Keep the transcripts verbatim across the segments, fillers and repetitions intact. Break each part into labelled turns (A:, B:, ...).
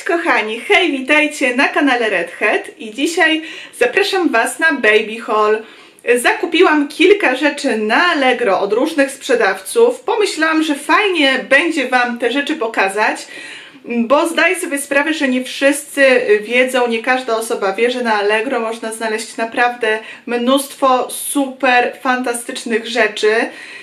A: Cześć kochani, hej, witajcie na kanale Redhead i dzisiaj zapraszam Was na baby haul. Zakupiłam kilka rzeczy na Allegro od różnych sprzedawców. Pomyślałam, że fajnie będzie Wam te rzeczy pokazać, bo zdaję sobie sprawę, że nie wszyscy wiedzą, nie każda osoba wie, że na Allegro można znaleźć naprawdę mnóstwo super, fantastycznych rzeczy.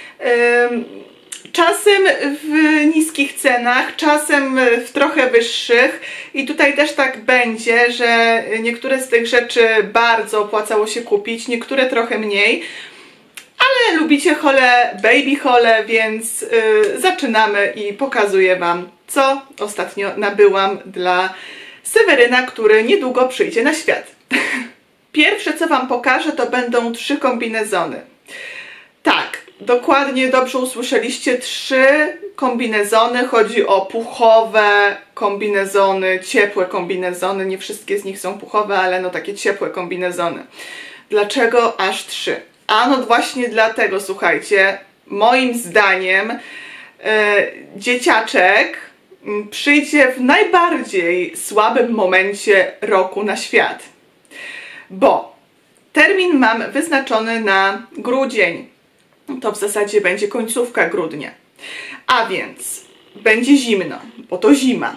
A: Czasem w niskich cenach, czasem w trochę wyższych i tutaj też tak będzie, że niektóre z tych rzeczy bardzo opłacało się kupić, niektóre trochę mniej, ale lubicie hole, baby hole, więc yy, zaczynamy i pokazuję Wam, co ostatnio nabyłam dla Seweryna, który niedługo przyjdzie na świat. Pierwsze, co Wam pokażę, to będą trzy kombinezony. Tak, dokładnie dobrze usłyszeliście, trzy kombinezony. Chodzi o puchowe kombinezony, ciepłe kombinezony. Nie wszystkie z nich są puchowe, ale no takie ciepłe kombinezony. Dlaczego aż trzy? A no właśnie dlatego, słuchajcie, moim zdaniem e, dzieciaczek przyjdzie w najbardziej słabym momencie roku na świat. Bo termin mam wyznaczony na grudzień. To w zasadzie będzie końcówka grudnia. A więc będzie zimno, bo to zima.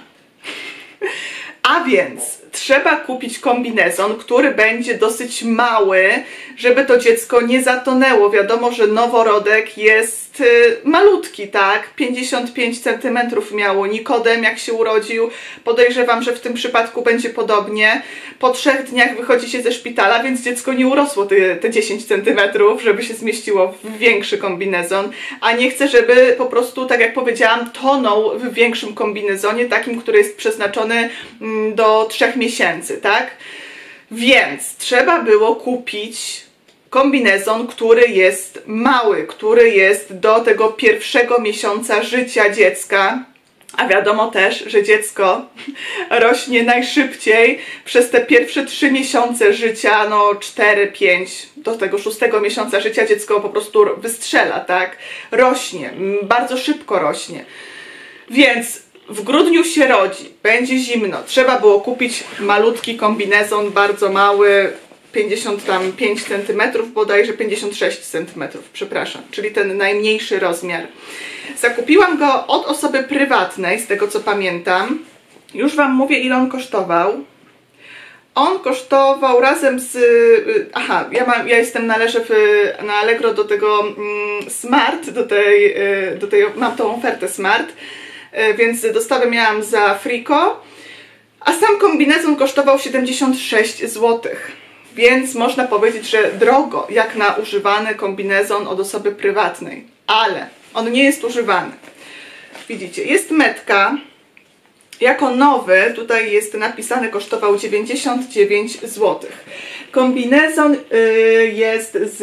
A: A więc trzeba kupić kombinezon, który będzie dosyć mały, żeby to dziecko nie zatonęło. Wiadomo, że noworodek jest y, malutki, tak? pięćdziesiąt pięć centymetrów miało Nikodem, jak się urodził. Podejrzewam, że w tym przypadku będzie podobnie. Po trzech dniach wychodzi się ze szpitala, więc dziecko nie urosło te, te dziesięć centymetrów, żeby się zmieściło w większy kombinezon. A nie chcę, żeby po prostu, tak jak powiedziałam, tonął w większym kombinezonie, takim, który jest przeznaczony mm, do trzech miesięcy, tak? Więc trzeba było kupić kombinezon, który jest mały, który jest do tego pierwszego miesiąca życia dziecka. A wiadomo też, że dziecko rośnie najszybciej przez te pierwsze trzy miesiące życia, no cztery, pięć, do tego szóstego miesiąca życia dziecko po prostu wystrzela, tak? Rośnie, bardzo szybko rośnie. Więc w grudniu się rodzi, będzie zimno, trzeba było kupić malutki kombinezon, bardzo mały, pięćdziesiąt pięć centymetrów, bodajże pięćdziesiąt sześć centymetrów, przepraszam, czyli ten najmniejszy rozmiar. Zakupiłam go od osoby prywatnej, z tego co pamiętam. Już Wam mówię, ile on kosztował. On kosztował razem z... Aha, ja, mam, ja jestem, należę w, na Allegro do tego mm, Smart, do tej, do tej, mam tą ofertę Smart, więc dostawę miałam za friko, a sam kombinezon kosztował siedemdziesiąt sześć złotych. Więc można powiedzieć, że drogo, jak na używany kombinezon od osoby prywatnej. Ale on nie jest używany. Widzicie, jest metka. Jako nowy, tutaj jest napisane, kosztował dziewięćdziesiąt dziewięć złotych. Kombinezon yy, jest z...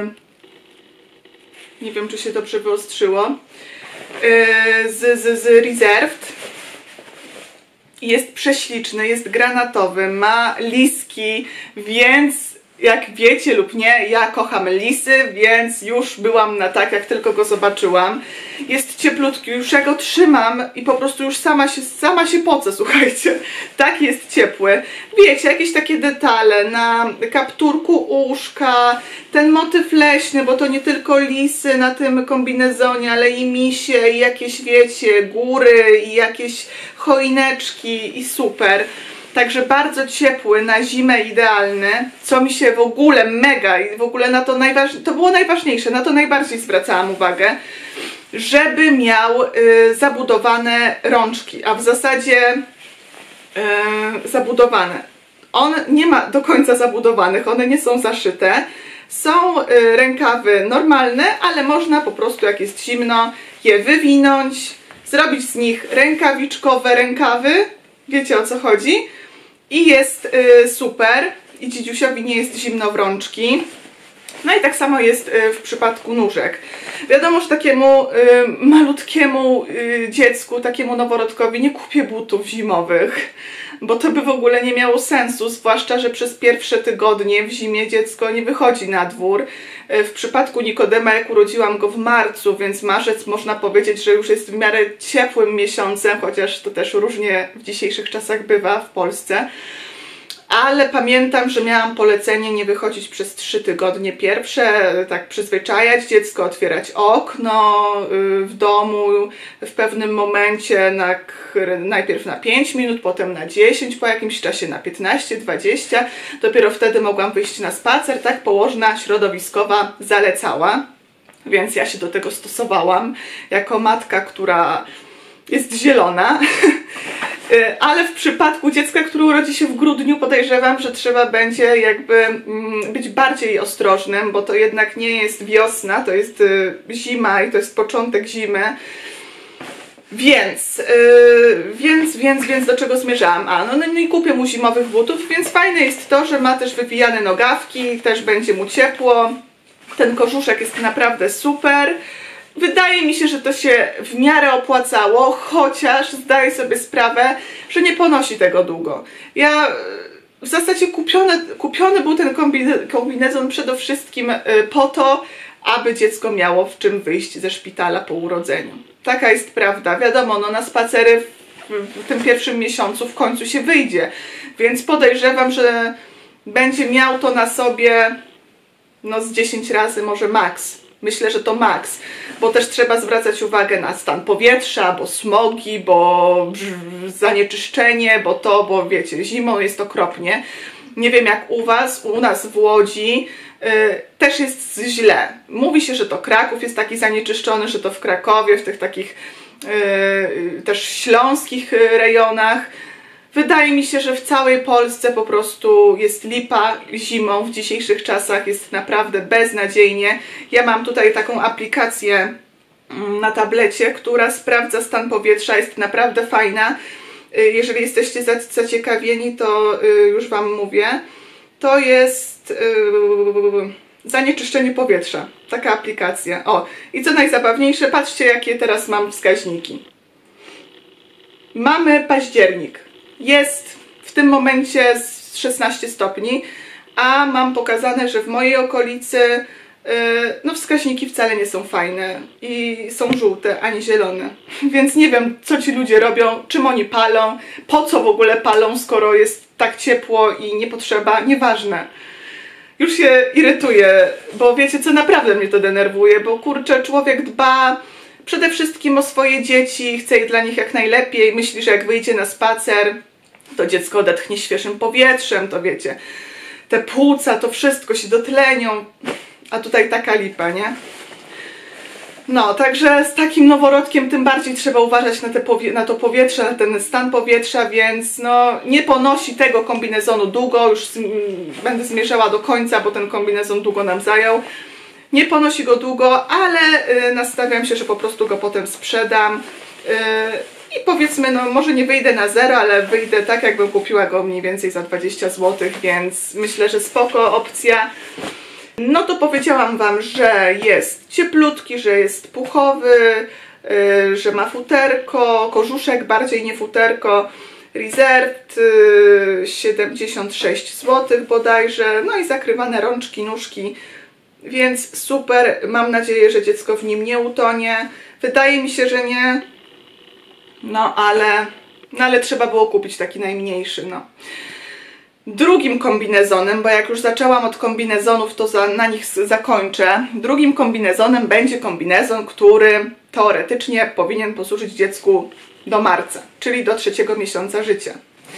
A: Nie wiem, czy się dobrze wyostrzyło. Yy, z, z, z Reserved. Jest prześliczny, jest granatowy, ma liski, więc jak wiecie lub nie, ja kocham lisy, więc już byłam na tak, jak tylko go zobaczyłam. Jest cieplutki, już ja go trzymam i po prostu już sama się, sama się pocę, słuchajcie. Tak jest ciepły. Wiecie, jakieś takie detale na kapturku uszka, ten motyw leśny, bo to nie tylko lisy na tym kombinezonie, ale i misie, i jakieś, wiecie, góry, i jakieś choineczki i super. Także bardzo ciepły, na zimę idealny, co mi się w ogóle mega i w ogóle na to najważniejsze, to było najważniejsze, na to najbardziej zwracałam uwagę, żeby miał y, zabudowane rączki, a w zasadzie y, zabudowane. On nie ma do końca zabudowanych, one nie są zaszyte. Są y, rękawy normalne, ale można po prostu, jak jest zimno, je wywinąć, zrobić z nich rękawiczkowe rękawy, wiecie o co chodzi. I jest y, super. I dzidziusiowi nie jest zimno w rączki. No i tak samo jest w przypadku nóżek. Wiadomo, że takiemu y, malutkiemu y, dziecku, takiemu noworodkowi nie kupię butów zimowych, bo to by w ogóle nie miało sensu, zwłaszcza że przez pierwsze tygodnie w zimie dziecko nie wychodzi na dwór. W przypadku Nikodema, jak urodziłam go w marcu, więc marzec można powiedzieć, że już jest w miarę ciepłym miesiącem, chociaż to też różnie w dzisiejszych czasach bywa w Polsce. Ale pamiętam, że miałam polecenie nie wychodzić przez trzy tygodnie pierwsze, tak przyzwyczajać dziecko, otwierać okno w domu w pewnym momencie, na, najpierw na pięć minut, potem na dziesięć, po jakimś czasie na piętnaście, dwadzieścia. Dopiero wtedy mogłam wyjść na spacer, tak położna środowiskowa zalecała, więc ja się do tego stosowałam jako matka, która jest zielona. Ale w przypadku dziecka, które urodzi się w grudniu, podejrzewam, że trzeba będzie jakby być bardziej ostrożnym, bo to jednak nie jest wiosna, to jest zima i to jest początek zimy. Więc, yy, więc, więc, więc do czego zmierzałam? A, no, no i kupię mu zimowych butów, więc fajne jest to, że ma też wywijane nogawki, też będzie mu ciepło. Ten kożuszek jest naprawdę super. Wydaje mi się, że to się w miarę opłacało, chociaż zdaję sobie sprawę, że nie ponosi tego długo. Ja w zasadzie kupiony, kupiony był ten kombinezon przede wszystkim po to, aby dziecko miało w czym wyjść ze szpitala po urodzeniu. Taka jest prawda. Wiadomo, no na spacery w, w tym pierwszym miesiącu w końcu się wyjdzie, więc podejrzewam, że będzie miał to na sobie no z dziesięć razy może maks. Myślę, że to maks, bo też trzeba zwracać uwagę na stan powietrza, bo smogi, bo zanieczyszczenie, bo to, bo wiecie, zimą jest okropnie. Nie wiem jak u was, u nas w Łodzi yy, też jest źle. Mówi się, że to Kraków jest taki zanieczyszczony, że to w Krakowie, w tych takich yy, też śląskich rejonach. Wydaje mi się, że w całej Polsce po prostu jest lipa zimą w dzisiejszych czasach, jest naprawdę beznadziejnie. Ja mam tutaj taką aplikację na tablecie, która sprawdza stan powietrza, jest naprawdę fajna. Jeżeli jesteście zaciekawieni, to już wam mówię. To jest zanieczyszczenie powietrza, taka aplikacja. O, i co najzabawniejsze, patrzcie jakie teraz mam wskaźniki. Mamy październik. Jest w tym momencie szesnaście stopni, a mam pokazane, że w mojej okolicy yy, no wskaźniki wcale nie są fajne i są żółte, ani zielone. Więc nie wiem, co ci ludzie robią, czym oni palą, po co w ogóle palą, skoro jest tak ciepło i nie potrzeba, nieważne. Już się irytuję, bo wiecie co, naprawdę mnie to denerwuje, bo kurczę, człowiek dba przede wszystkim o swoje dzieci, chce ich dla nich jak najlepiej, myśli, że jak wyjdzie na spacer, to dziecko odetchnie świeżym powietrzem, to wiecie, te płuca, to wszystko się dotlenią, a tutaj taka lipa, nie? No, także z takim noworodkiem tym bardziej trzeba uważać na, te powie na to powietrze, na ten stan powietrza, więc no, nie ponosi tego kombinezonu długo, już będę zmierzała do końca, bo ten kombinezon długo nam zajął. Nie ponosi go długo, ale y, nastawiam się, że po prostu go potem sprzedam y, i powiedzmy, no może nie wyjdę na zero, ale wyjdę tak jakbym kupiła go mniej więcej za dwadzieścia złotych, więc myślę, że spoko opcja. No to powiedziałam wam, że jest cieplutki, że jest puchowy, y, że ma futerko, kożuszek bardziej, nie futerko, Reserved y, siedemdziesiąt sześć złotych bodajże, no i zakrywane rączki, nóżki. Więc super, mam nadzieję, że dziecko w nim nie utonie. Wydaje mi się, że nie. No ale, no ale trzeba było kupić taki najmniejszy, no. Drugim kombinezonem, bo jak już zaczęłam od kombinezonów, to za, na nich zakończę. Drugim kombinezonem będzie kombinezon, który teoretycznie powinien posłużyć dziecku do marca, czyli do trzeciego miesiąca życia.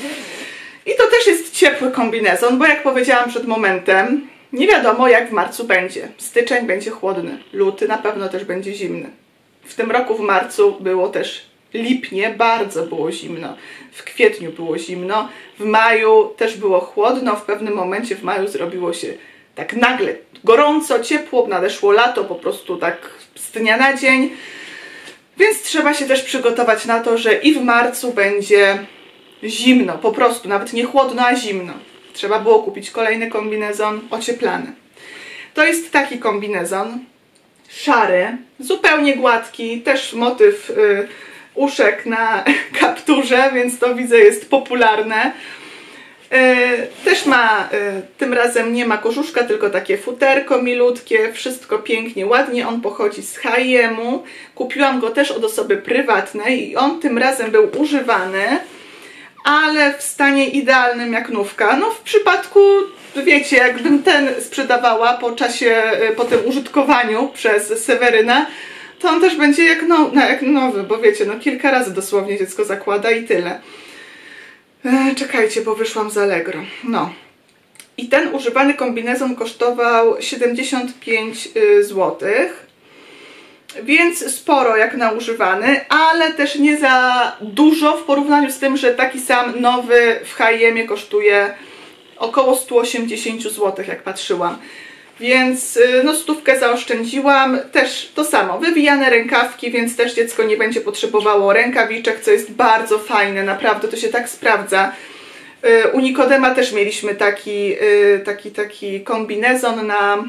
A: I to też jest ciepły kombinezon, bo jak powiedziałam przed momentem, nie wiadomo jak w marcu będzie. Styczeń będzie chłodny, luty na pewno też będzie zimny. W tym roku w marcu było też lipnie, bardzo było zimno. W kwietniu było zimno, w maju też było chłodno, w pewnym momencie w maju zrobiło się tak nagle gorąco, ciepło, nadeszło lato, po prostu tak z dnia na dzień. Więc trzeba się też przygotować na to, że i w marcu będzie zimno, po prostu, nawet nie chłodno, a zimno. Trzeba było kupić kolejny kombinezon ocieplany. To jest taki kombinezon, szary, zupełnie gładki, też motyw y, uszek na kapturze, więc to widzę jest popularne. Y, też ma, y, tym razem nie ma kożuszka, tylko takie futerko milutkie, wszystko pięknie, ładnie, on pochodzi z H i M-u. Kupiłam go też od osoby prywatnej i on tym razem był używany, ale w stanie idealnym jak nówka. No w przypadku, wiecie, jakbym ten sprzedawała po czasie, po tym użytkowaniu przez Seweryna, to on też będzie jak, no, no, jak nowy, bo wiecie, no kilka razy dosłownie dziecko zakłada i tyle. E, czekajcie, bo wyszłam z Allegro. No. I ten używany kombinezon kosztował siedemdziesiąt pięć złotych. Więc sporo jak na używany, ale też nie za dużo w porównaniu z tym, że taki sam nowy w H i M-ie kosztuje około sto osiemdziesiąt złotych, jak patrzyłam. Więc no stówkę zaoszczędziłam. Też to samo, wywijane rękawki, więc też dziecko nie będzie potrzebowało rękawiczek, co jest bardzo fajne, naprawdę to się tak sprawdza. U Nikodema też mieliśmy taki, taki, taki kombinezon na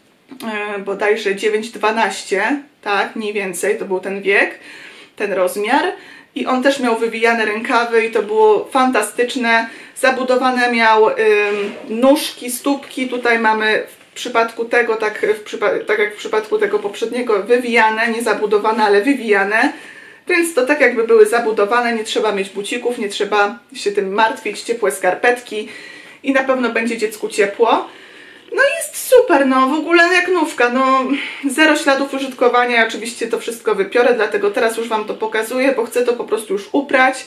A: bodajże dziewięć dwanaście, tak, mniej więcej, to był ten wiek, ten rozmiar. I on też miał wywijane rękawy i to było fantastyczne. Zabudowane miał ym, nóżki, stópki, tutaj mamy w przypadku tego, tak, w przypa tak jak w przypadku tego poprzedniego, wywijane, nie zabudowane, ale wywijane. Więc to tak jakby były zabudowane, nie trzeba mieć bucików, nie trzeba się tym martwić, ciepłe skarpetki i na pewno będzie dziecku ciepło. No jest super, no w ogóle jak nówka, no zero śladów użytkowania, ja oczywiście to wszystko wypiorę, dlatego teraz już Wam to pokazuję, bo chcę to po prostu już uprać,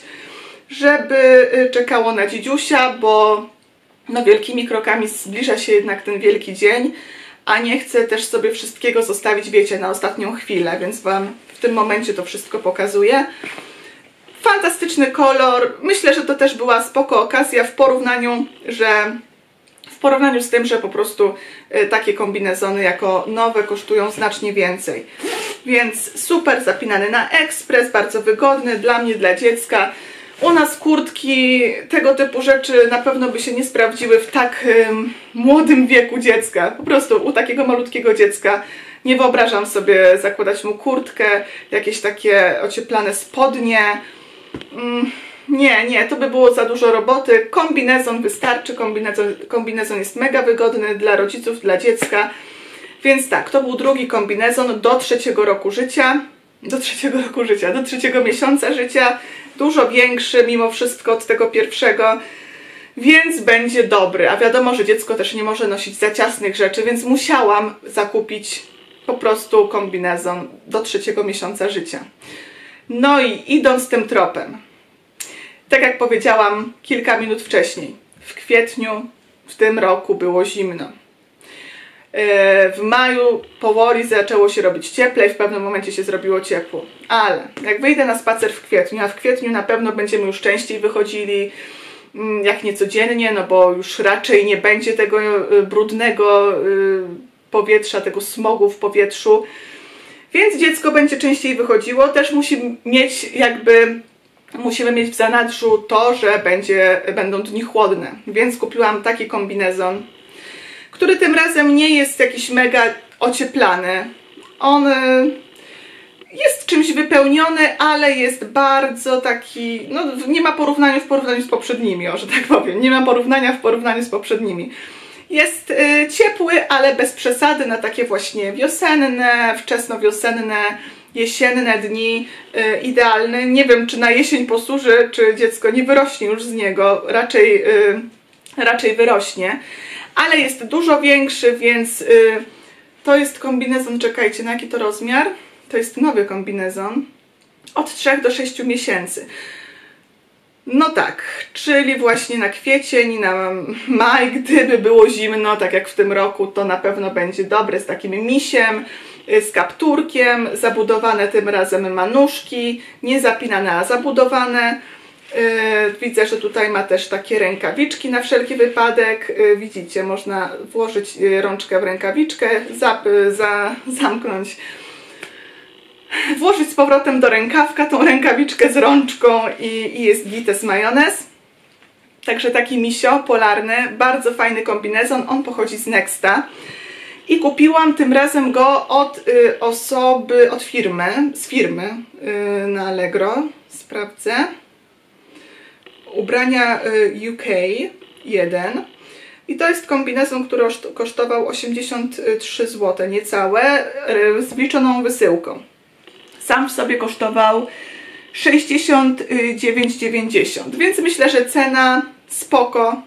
A: żeby czekało na dzidziusia, bo no wielkimi krokami zbliża się jednak ten wielki dzień, a nie chcę też sobie wszystkiego zostawić, wiecie, na ostatnią chwilę, więc Wam w tym momencie to wszystko pokazuję. Fantastyczny kolor, myślę, że to też była spoko okazja w porównaniu, że w porównaniu z tym, że po prostu takie kombinezony jako nowe kosztują znacznie więcej. Więc super, zapinany na ekspres, bardzo wygodny dla mnie, dla dziecka. U nas kurtki, tego typu rzeczy na pewno by się nie sprawdziły w tak um, młodym wieku dziecka. Po prostu u takiego malutkiego dziecka nie wyobrażam sobie zakładać mu kurtkę, jakieś takie ocieplane spodnie. Um, Nie, nie, to by było za dużo roboty. Kombinezon wystarczy, kombinezon, kombinezon jest mega wygodny dla rodziców, dla dziecka. Więc tak, to był drugi kombinezon do trzeciego roku życia. Do trzeciego roku życia, do trzeciego miesiąca życia. Dużo większy mimo wszystko od tego pierwszego. Więc będzie dobry. A wiadomo, że dziecko też nie może nosić za ciasnych rzeczy, więc musiałam zakupić po prostu kombinezon do trzeciego miesiąca życia. No i idąc tym tropem. Tak jak powiedziałam kilka minut wcześniej, w kwietniu w tym roku było zimno. W maju powoli zaczęło się robić cieplej, w pewnym momencie się zrobiło ciepło. Ale jak wyjdę na spacer w kwietniu, a w kwietniu na pewno będziemy już częściej wychodzili, jak nie codziennie, no bo już raczej nie będzie tego brudnego powietrza, tego smogu w powietrzu. Więc dziecko będzie częściej wychodziło, też musi mieć jakby... Musimy mieć w zanadrzu to, że będzie, będą dni chłodne, więc kupiłam taki kombinezon, który tym razem nie jest jakiś mega ocieplany. On jest czymś wypełniony, ale jest bardzo taki, no nie ma porównania w porównaniu z poprzednimi, o, że tak powiem, nie ma porównania w porównaniu z poprzednimi. Jest y, ciepły, ale bez przesady na takie właśnie wiosenne, wczesnowiosenne, jesienne dni, y, idealny. Nie wiem, czy na jesień posłuży, czy dziecko nie wyrośnie już z niego, raczej, y, raczej wyrośnie, ale jest dużo większy, więc y, to jest kombinezon, czekajcie, na jaki to rozmiar? To jest nowy kombinezon, od trzech do sześciu miesięcy. No tak, czyli właśnie na kwiecień, na maj, gdyby było zimno, tak jak w tym roku, to na pewno będzie dobre, z takim misiem, z kapturkiem, zabudowane tym razem ma nóżki, nie zapinane, a zabudowane. Yy, widzę, że tutaj ma też takie rękawiczki na wszelki wypadek. Yy, widzicie, można włożyć rączkę w rękawiczkę, za, za, zamknąć, włożyć z powrotem do rękawka tą rękawiczkę z rączką i, i jest gites majonez. Także taki misio polarny, bardzo fajny kombinezon, on pochodzi z Nexta. I kupiłam tym razem go od y, osoby, od firmy, z firmy y, na Allegro. Sprawdzę. Ubrania y, U K jeden. I to jest kombinezon, który kosztował osiemdziesiąt trzy złote, niecałe, y, z wliczoną wysyłką. Sam w sobie kosztował sześćdziesiąt dziewięć dziewięćdziesiąt, więc myślę, że cena spoko.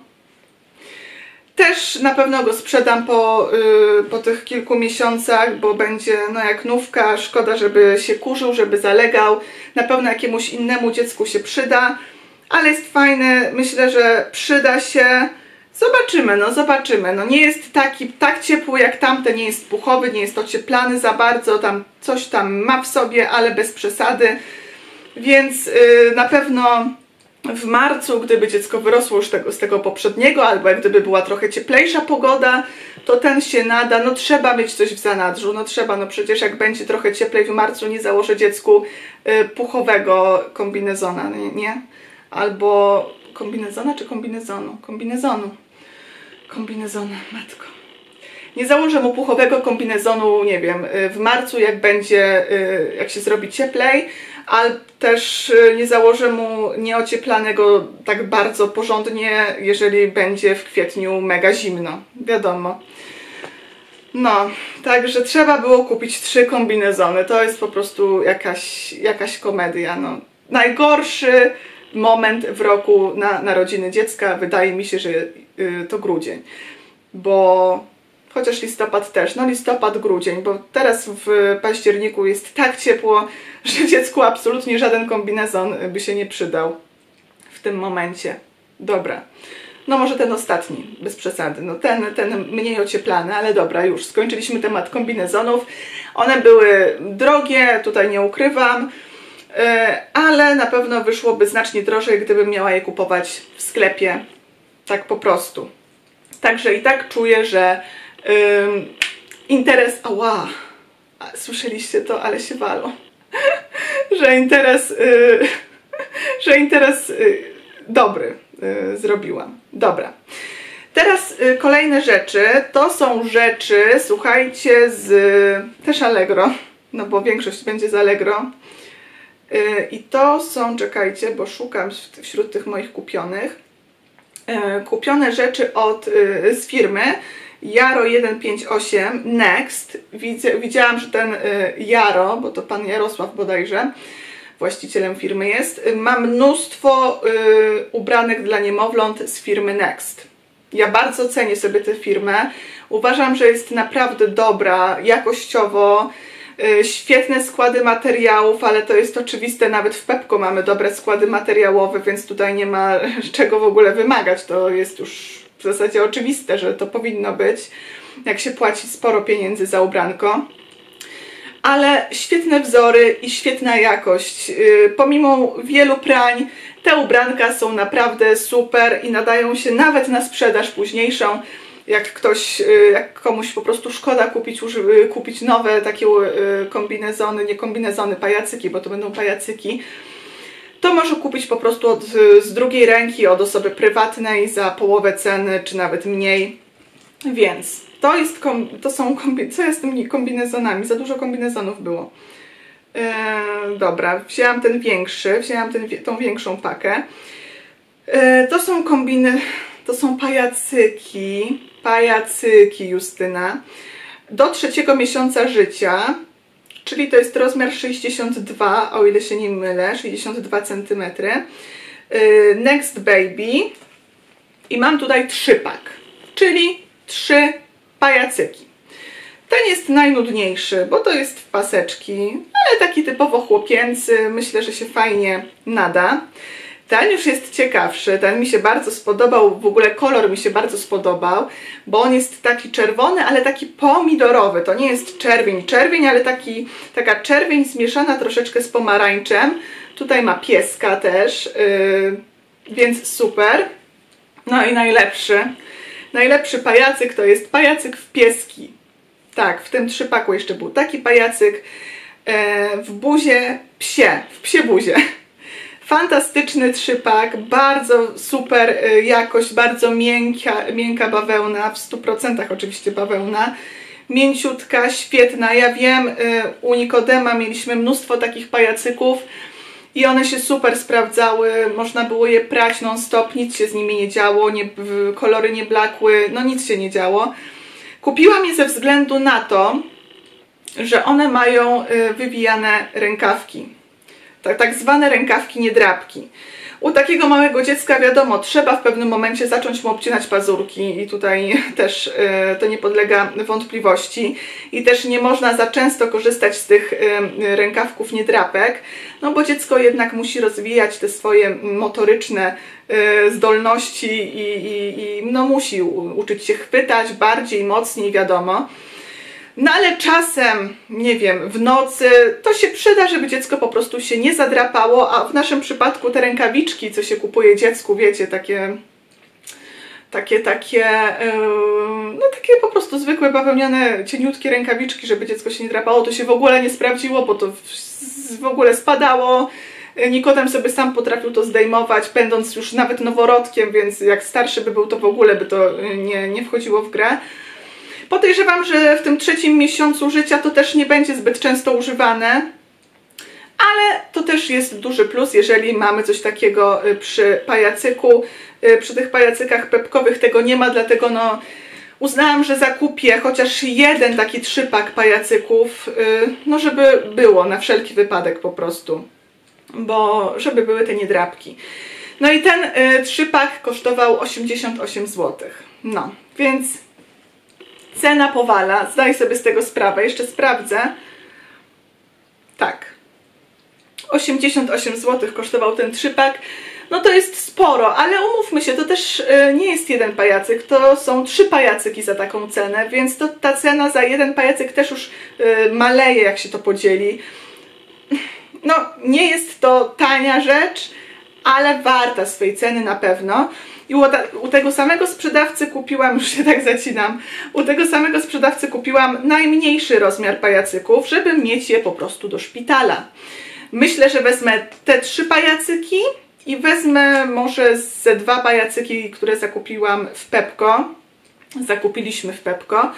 A: Też na pewno go sprzedam po, yy, po tych kilku miesiącach, bo będzie no jak nówka, szkoda, żeby się kurzył, żeby zalegał. Na pewno jakiemuś innemu dziecku się przyda, ale jest fajny, myślę, że przyda się. Zobaczymy, no zobaczymy. No nie jest taki tak ciepły jak tamten, nie jest puchowy, nie jest ocieplany za bardzo, tam coś tam ma w sobie, ale bez przesady. Więc yy, na pewno w marcu, gdyby dziecko wyrosło już tego, z tego poprzedniego, albo jak gdyby była trochę cieplejsza pogoda, to ten się nada. No trzeba mieć coś w zanadrzu, no trzeba, no przecież jak będzie trochę cieplej w marcu, nie założę dziecku y, puchowego kombinezona, nie? nie? Albo kombinezona czy kombinezonu? Kombinezonu. Kombinezona, matko. Nie założę mu puchowego kombinezonu, nie wiem, w marcu, jak będzie, jak się zrobi cieplej, ale też nie założę mu nieocieplanego tak bardzo porządnie, jeżeli będzie w kwietniu mega zimno. Wiadomo. No, także trzeba było kupić trzy kombinezony. To jest po prostu jakaś, jakaś komedia. No. Najgorszy moment w roku na narodziny dziecka, wydaje mi się, że to grudzień. Bo chociaż listopad też, no listopad, grudzień, bo teraz w październiku jest tak ciepło, że dziecku absolutnie żaden kombinezon by się nie przydał w tym momencie. Dobra, no może ten ostatni, bez przesady, no ten, ten mniej ocieplany, ale dobra, już skończyliśmy temat kombinezonów. One były drogie, tutaj nie ukrywam, ale na pewno wyszłoby znacznie drożej, gdybym miała je kupować w sklepie, tak po prostu. Także i tak czuję, że Ym, interes, ała, słyszeliście to, ale się walą, że interes, yy, że interes yy, dobry yy, zrobiłam. Dobra. Teraz yy, kolejne rzeczy, to są rzeczy, słuchajcie, z yy, też Allegro, no bo większość będzie z Allegro. Yy, I to są, czekajcie, bo szukam wśród tych moich kupionych, yy, kupione rzeczy od, yy, z firmy Jaro jeden pięć osiem Next. Widziałam, że ten Jaro, bo to pan Jarosław bodajże, właścicielem firmy jest, ma mnóstwo ubranek dla niemowląt z firmy Next. Ja bardzo cenię sobie tę firmę. Uważam, że jest naprawdę dobra, jakościowo, świetne składy materiałów, ale to jest oczywiste, nawet w Pepco mamy dobre składy materiałowe, więc tutaj nie ma czego w ogóle wymagać. To jest już w zasadzie oczywiste, że to powinno być, jak się płaci sporo pieniędzy za ubranko. Ale świetne wzory i świetna jakość. Yy, pomimo wielu prań, te ubranka są naprawdę super i nadają się nawet na sprzedaż późniejszą. Jak ktoś, yy, jak komuś po prostu szkoda kupić, yy, kupić nowe takie yy, kombinezony, nie kombinezony, pajacyki, bo to będą pajacyki, to może kupić po prostu od, z drugiej ręki od osoby prywatnej za połowę ceny, czy nawet mniej. Więc to, jest, to są kombi co jest z tymi kombinezonami? Za dużo kombinezonów było. Yy, dobra, wzięłam ten większy, wzięłam ten, tą większą pakę. Yy, to są kombiny, to są pajacyki, pajacyki Justyna. Do trzeciego miesiąca życia. Czyli to jest rozmiar sześćdziesiąt dwa, o ile się nie mylę, sześćdziesiąt dwa centymetry. Next Baby. I mam tutaj trzy pak, czyli trzy pajacyki. Ten jest najnudniejszy, bo to jest w paseczki, ale taki typowo chłopięcy. Myślę, że się fajnie nada. Ten już jest ciekawszy, ten mi się bardzo spodobał, w ogóle kolor mi się bardzo spodobał, bo on jest taki czerwony, ale taki pomidorowy. To nie jest czerwień, czerwień, ale taki, taka czerwień zmieszana troszeczkę z pomarańczem. Tutaj ma pieska też, yy, więc super. No i najlepszy, najlepszy pajacyk to jest pajacyk w pieski. Tak, w tym trzypaku jeszcze był taki pajacyk yy, w buzie psie, w psie buzie. Fantastyczny trzypak, bardzo super jakość, bardzo miękka, miękka bawełna, w stu procentach oczywiście bawełna, mięciutka, świetna. Ja wiem, u Nikodema mieliśmy mnóstwo takich pajacyków i one się super sprawdzały, można było je prać non stop, nic się z nimi nie działo, nie, kolory nie blakły, no nic się nie działo. Kupiłam je ze względu na to, że one mają wywijane rękawki, tak, tak zwane rękawki niedrapki. U takiego małego dziecka wiadomo, trzeba w pewnym momencie zacząć mu obcinać pazurki i tutaj też y, to nie podlega wątpliwości i też nie można za często korzystać z tych y, rękawków niedrapek, no bo dziecko jednak musi rozwijać te swoje motoryczne y, zdolności i, i, i no musi uczyć się chwytać bardziej, mocniej, wiadomo. No ale czasem, nie wiem, w nocy to się przyda, żeby dziecko po prostu się nie zadrapało, a w naszym przypadku te rękawiczki, co się kupuje dziecku, wiecie, takie, takie, takie, yy, no takie po prostu zwykłe bawełniane, cieniutkie rękawiczki, żeby dziecko się nie drapało, to się w ogóle nie sprawdziło, bo to w, w ogóle spadało. Nikodem sobie sam potrafił to zdejmować, będąc już nawet noworodkiem, więc jak starszy by był, to w ogóle by to nie, nie wchodziło w grę. Podejrzewam, że w tym trzecim miesiącu życia to też nie będzie zbyt często używane, ale to też jest duży plus, jeżeli mamy coś takiego przy pajacyku. Przy tych pajacykach pepkowych tego nie ma, dlatego no uznałam, że zakupię chociaż jeden taki trzypak pajacyków, no żeby było na wszelki wypadek po prostu, bo żeby były te niedrapki. No i ten trzypak kosztował osiemdziesiąt osiem złotych. No, więc cena powala, zdaj sobie z tego sprawę, jeszcze sprawdzę. Tak, osiemdziesiąt osiem złotych kosztował ten trzypak. No to jest sporo, ale umówmy się, to też nie jest jeden pajacyk, to są trzy pajacyki za taką cenę, więc to ta cena za jeden pajacyk też już maleje, jak się to podzieli. No, nie jest to tania rzecz, ale warta swej ceny na pewno. I u, u tego samego sprzedawcy kupiłam, już się tak zacinam, u tego samego sprzedawcy kupiłam najmniejszy rozmiar pajacyków, żeby mieć je po prostu do szpitala. Myślę, że wezmę te trzy pajacyki i wezmę może ze dwa pajacyki, które zakupiłam w Pepco. Zakupiliśmy w Pepco.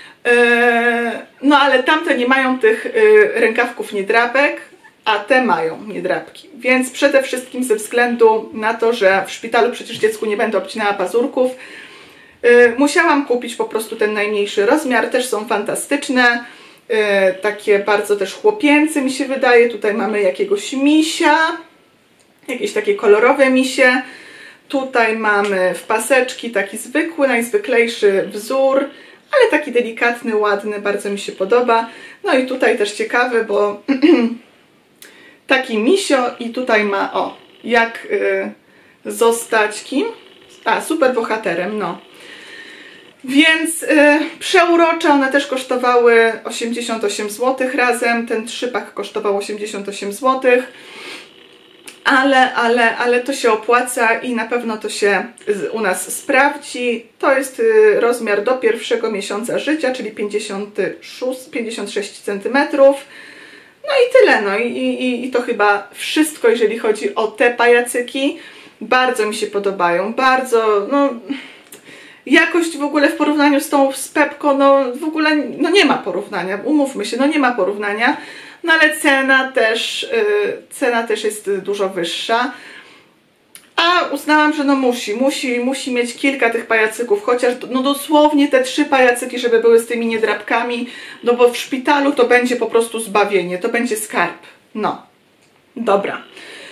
A: No ale tamte nie mają tych rękawków niedrapek, a te mają niedrapki. Więc przede wszystkim ze względu na to, że w szpitalu przecież dziecku nie będę obcinała pazurków, yy, musiałam kupić po prostu ten najmniejszy rozmiar. Też są fantastyczne, yy, takie bardzo też chłopięce mi się wydaje. Tutaj mamy jakiegoś misia, jakieś takie kolorowe misie. Tutaj mamy w paseczki taki zwykły, najzwyklejszy wzór, ale taki delikatny, ładny, bardzo mi się podoba. No i tutaj też ciekawy, bo taki misio i tutaj ma, o, jak y, zostać kim? A, super bohaterem, no. Więc y, przeurocze, one też kosztowały osiemdziesiąt osiem złotych razem, ten trzypak kosztował osiemdziesiąt osiem złotych, ale, ale, ale to się opłaca i na pewno to się u nas sprawdzi. To jest y, rozmiar do pierwszego miesiąca życia, czyli pięćdziesiąt sześć centymetrów. No i tyle, no I, i, i to chyba wszystko, jeżeli chodzi o te pajacyki. Bardzo mi się podobają, bardzo, no jakość w ogóle w porównaniu z tą z Pepco, no w ogóle no nie ma porównania, umówmy się, no nie ma porównania, no ale cena też, yy, cena też jest dużo wyższa. A uznałam, że no musi, musi, musi mieć kilka tych pajacyków, chociaż no dosłownie te trzy pajacyki, żeby były z tymi niedrapkami, no bo w szpitalu to będzie po prostu zbawienie, to będzie skarb. No, dobra.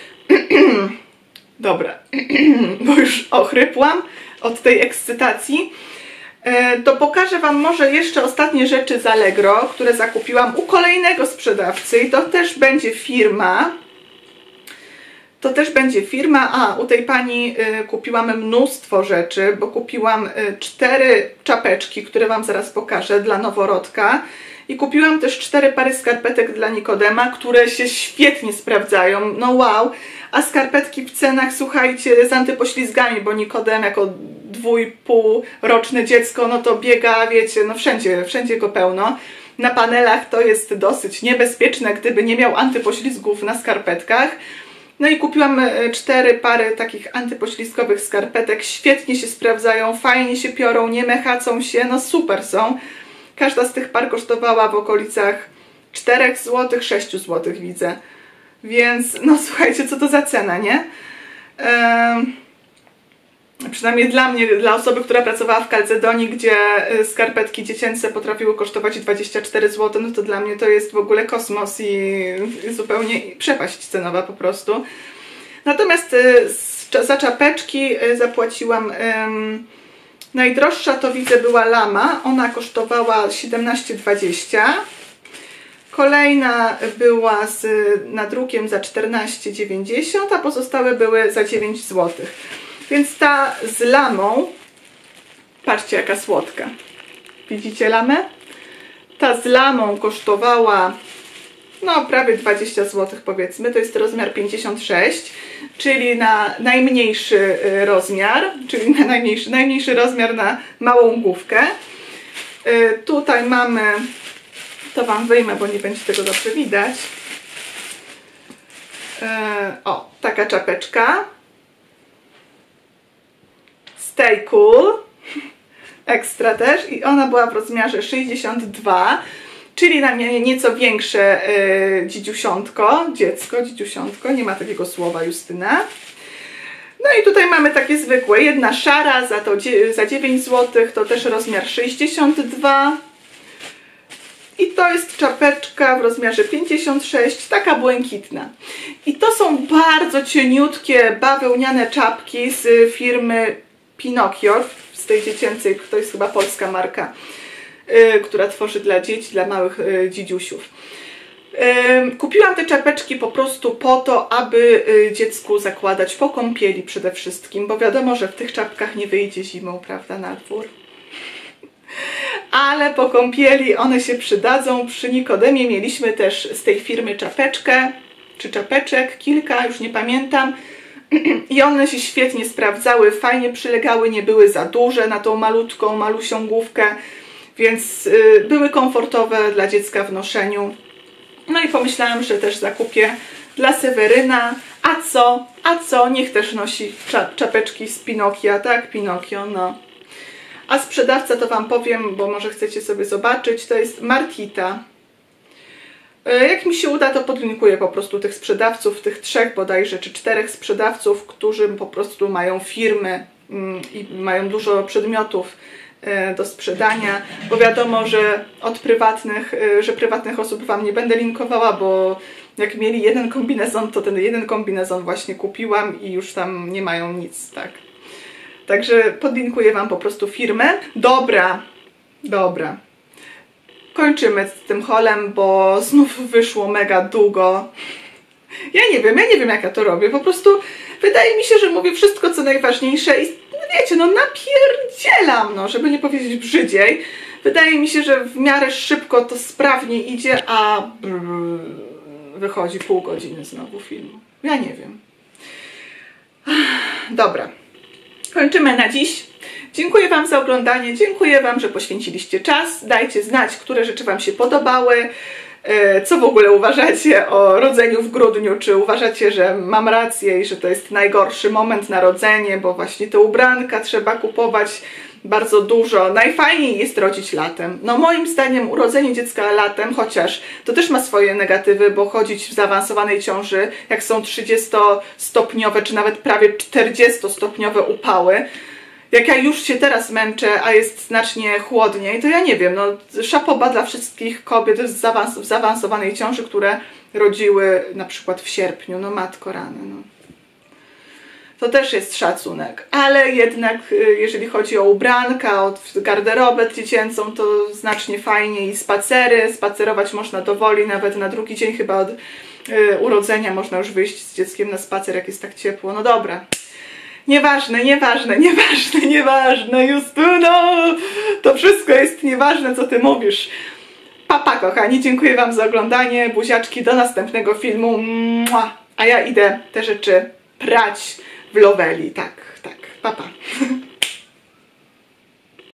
A: Dobra, bo już ochrypłam od tej ekscytacji. To pokażę Wam może jeszcze ostatnie rzeczy z Allegro, które zakupiłam u kolejnego sprzedawcy i to też będzie firma. To też będzie firma, a u tej pani y, kupiłam mnóstwo rzeczy, bo kupiłam y, cztery czapeczki, które Wam zaraz pokażę, dla noworodka. I kupiłam też cztery pary skarpetek dla Nikodema, które się świetnie sprawdzają, no wow. A skarpetki w cenach, słuchajcie, z antypoślizgami, bo Nikodem jako dwójpółroczne dziecko, no to biega, wiecie, no wszędzie, wszędzie go pełno. Na panelach to jest dosyć niebezpieczne, gdyby nie miał antypoślizgów na skarpetkach. No i kupiłam cztery pary takich antypoślizgowych skarpetek, świetnie się sprawdzają, fajnie się piorą, nie mechacą się, no super są. Każda z tych par kosztowała w okolicach czterech złotych, sześciu złotych widzę. Więc no słuchajcie, co to za cena, nie? Ehm, przynajmniej dla mnie, dla osoby, która pracowała w Calzedonii, gdzie skarpetki dziecięce potrafiły kosztować dwadzieścia cztery złote, no to dla mnie to jest w ogóle kosmos i zupełnie przepaść cenowa po prostu. Natomiast za czapeczki zapłaciłam, um, najdroższa to widzę była Lama, ona kosztowała siedemnaście dwadzieścia. Kolejna była z nadrukiem za czternaście dziewięćdziesiąt, a pozostałe były za dziewięć złotych. Więc ta z lamą, patrzcie jaka słodka. Widzicie lamę? Ta z lamą kosztowała no prawie dwadzieścia złotych powiedzmy, to jest rozmiar pięćdziesiąt sześć, czyli na najmniejszy rozmiar, czyli na najmniejszy, najmniejszy rozmiar na małą główkę. Yy, tutaj mamy, to Wam wyjmę, bo nie będzie tego dobrze widać. Yy, o, taka czapeczka. Stay Cool. Ekstra też. I ona była w rozmiarze sześćdziesiąt dwa, czyli na mnie nieco większe yy, dzidziusiątko, dziecko, dzidziusiątko, nie ma takiego słowa Justyna. No i tutaj mamy takie zwykłe, jedna szara za, to, za dziewięć złotych, to też rozmiar sześćdziesiąt dwa. I to jest czapeczka w rozmiarze pięćdziesiąt sześć, taka błękitna. I to są bardzo cieniutkie, bawełniane czapki z firmy Pinocchio, z tej dziecięcej, to jest chyba polska marka, yy, która tworzy dla dzieci, dla małych yy, dzidziusiów. Yy, kupiłam te czapeczki po prostu po to, aby yy, dziecku zakładać po kąpieli przede wszystkim, bo wiadomo, że w tych czapkach nie wyjdzie zimą, prawda, na dwór. Ale po kąpieli one się przydadzą. Przy Nikodemie mieliśmy też z tej firmy czapeczkę, czy czapeczek, kilka, już nie pamiętam. I one się świetnie sprawdzały, fajnie przylegały, nie były za duże na tą malutką, malusią główkę, więc y, były komfortowe dla dziecka w noszeniu. No i pomyślałam, że też zakupię dla Seweryna. A co? A co? Niech też nosi czap czapeczki z Pinokia, tak? Pinokio, no. A sprzedawca to Wam powiem, bo może chcecie sobie zobaczyć, to jest Martita. Jak mi się uda, to podlinkuję po prostu tych sprzedawców, tych trzech bodajże, czy czterech sprzedawców, którzy po prostu mają firmy i mają dużo przedmiotów do sprzedania, bo wiadomo, że od prywatnych, że prywatnych osób Wam nie będę linkowała, bo jak mieli jeden kombinezon, to ten jeden kombinezon właśnie kupiłam i już tam nie mają nic, tak. Także podlinkuję Wam po prostu firmę. Dobra, dobra. Kończymy z tym haulem, bo znów wyszło mega długo. Ja nie wiem, ja nie wiem jak ja to robię. Po prostu wydaje mi się, że mówię wszystko co najważniejsze i wiecie, no napierdzielam, no, żeby nie powiedzieć brzydziej. Wydaje mi się, że w miarę szybko to sprawnie idzie, a brrr, wychodzi pół godziny znowu filmu. Ja nie wiem. Dobra. Kończymy na dziś. Dziękuję Wam za oglądanie, dziękuję Wam, że poświęciliście czas. Dajcie znać, które rzeczy Wam się podobały, co w ogóle uważacie o rodzeniu w grudniu, czy uważacie, że mam rację i że to jest najgorszy moment na rodzenie, bo właśnie te ubranka trzeba kupować bardzo dużo. Najfajniej jest rodzić latem. No moim zdaniem urodzenie dziecka latem, chociaż to też ma swoje negatywy, bo chodzić w zaawansowanej ciąży, jak są trzydziestostopniowe, czy nawet prawie czterdziestostopniowe upały, jak ja już się teraz męczę, a jest znacznie chłodniej, to ja nie wiem, no szapoba dla wszystkich kobiet w, zaawans w zaawansowanej ciąży, które rodziły na przykład w sierpniu, no matko rany, no. To też jest szacunek, ale jednak jeżeli chodzi o ubranka, o garderobę dziecięcą, to znacznie fajniej i spacery, spacerować można dowoli, nawet na drugi dzień chyba od y, urodzenia można już wyjść z dzieckiem na spacer, jak jest tak ciepło, no dobra. Nieważne, nieważne, nieważne, nieważne, Justyno, to wszystko jest nieważne, co Ty mówisz. Papa, kochani, dziękuję Wam za oglądanie, buziaczki, do następnego filmu, mua. A ja idę te rzeczy prać w Loveli, tak, tak, papa.